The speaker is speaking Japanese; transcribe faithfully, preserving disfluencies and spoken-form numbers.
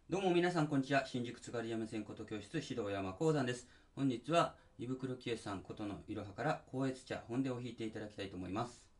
どうも皆さんこんにちは。新宿津軽山線琴教室指導山講山です。本日は胃袋清さんことのいろはから高越茶本音を弾いていただきたいと思います。